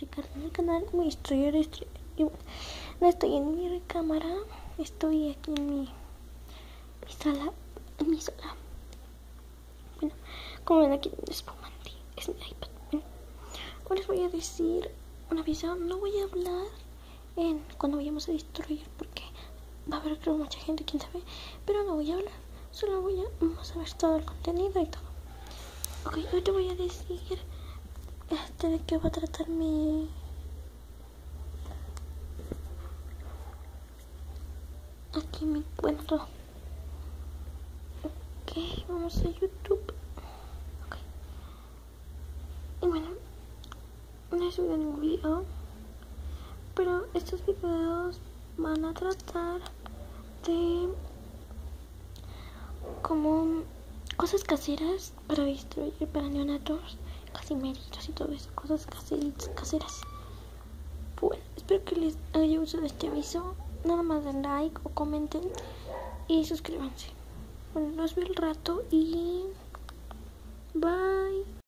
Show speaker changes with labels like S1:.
S1: checar mi canal, me distraer. Y bueno, no estoy en mi cámara, estoy aquí en mi sala. Bueno, como ven aquí en Spumante, es mi iPad. Bueno, ahora les voy a decir un aviso. No voy a hablar cuando vayamos a destruir porque va a haber, creo, mucha gente, quién sabe. Pero no voy a hablar, solo vamos a ver todo el contenido y todo. Ok, hoy te voy a decir de qué va a tratar bueno, todo. Ok, vamos a YouTube. Ok. Y bueno, no he subido ningún video, pero estos videos van a tratar de como cosas caseras para destruir, para neonatos, casimeritos y todo eso, cosas caseras. Bueno, espero que les haya gustado este aviso. Nada más den like o comenten y suscríbanse. Bueno, los veo al rato y bye.